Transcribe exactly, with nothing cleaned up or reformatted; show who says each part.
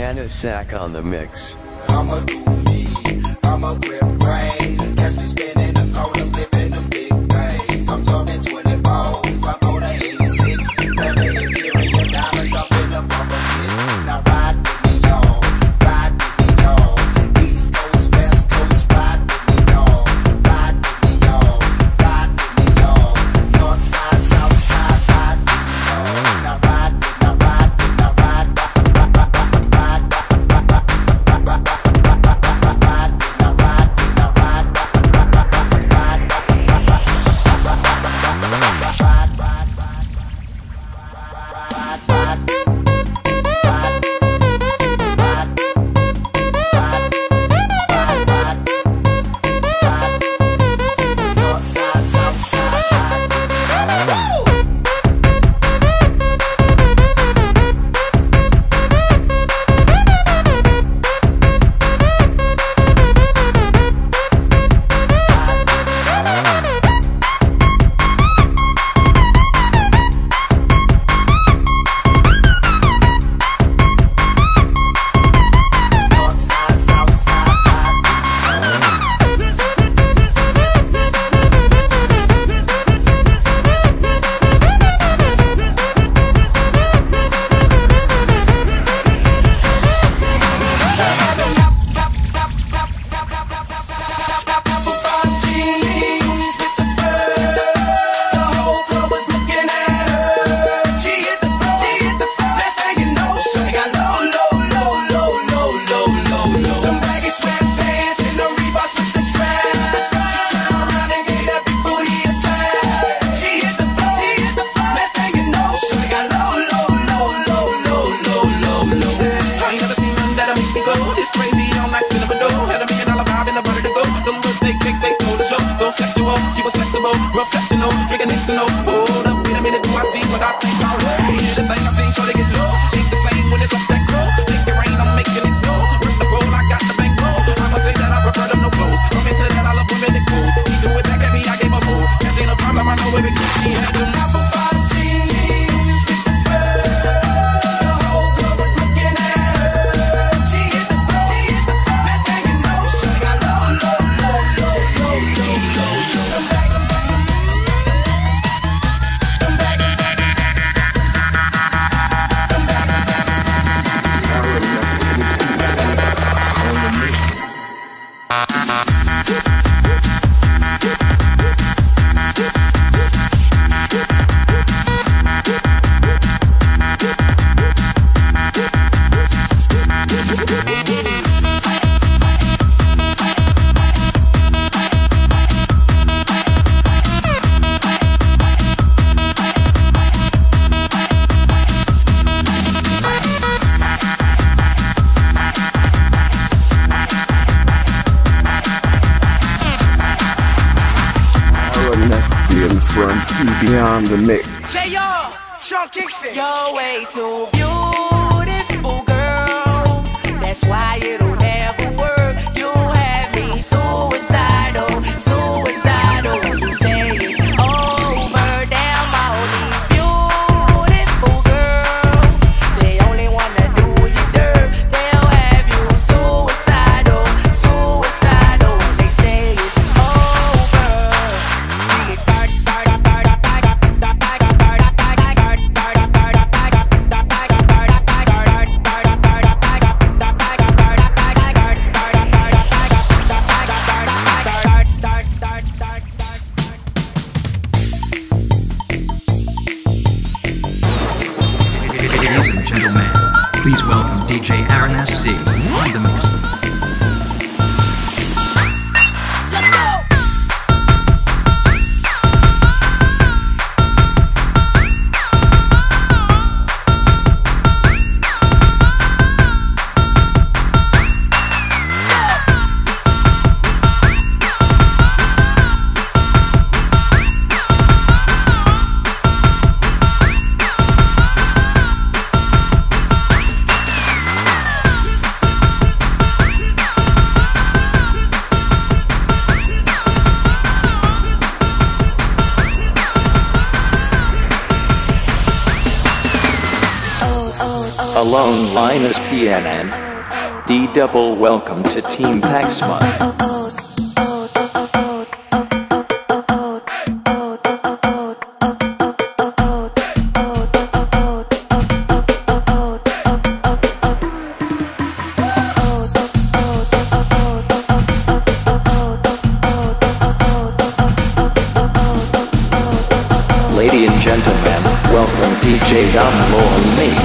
Speaker 1: Hannah Sack on the mix.
Speaker 2: I'ma do me, I'ma grip brain. Catch me spinning them corners, flipping them big bangs. I'm talking twenty-fours, I'm on a eighty-six. Leather interior diamonds up in the bumper pit. Now ride with me, y'all, ride with me, y'all. East Coast, West Coast, ride with me, y'all. Ride with me, y'all, ride with me, y'all. North side, south side, ride with me, y'all. Now ride with, now ride with, now ride, ride, ride, ride, ride, ride, ride, ride.
Speaker 3: She was flexible, professional, drinking Nixonal. Hold up, wait a minute, do I see what I think I read? The thing I think, sure they get low. Think the same when it's up that close. Make it rain, I'm making it snow. Rip the roll, I got the bank roll. I'ma say that I prefer them no clothes. I'm into that, I love women exposed. She do it back at me, I gave her food. That ain't a problem, I know it because she had them apple pie jeans with the bird. The whole club was looking at her. She hit the floor, she hit the floor. Next thing you know, she got low, low, low, low, low, low, low. Come back, come back. Come back, come back. Come back, come back.
Speaker 1: From Beyond the Mix.
Speaker 4: J R, Sean Kingston. You're way too beautiful, girl. That's why it'll never work. You have me suicidal, suicidal. When you say it's over, damn all these beautiful girls, they only wanna do you dirt. They'll have you suicidal, suicidal. When they say it's over, see it start.
Speaker 5: Ladies and gentlemen, please welcome D J Aaron S C on the mix. online as P N and D double. Welcome to Team Paxma. Ladies and gentlemen, welcome D J Domlo and me.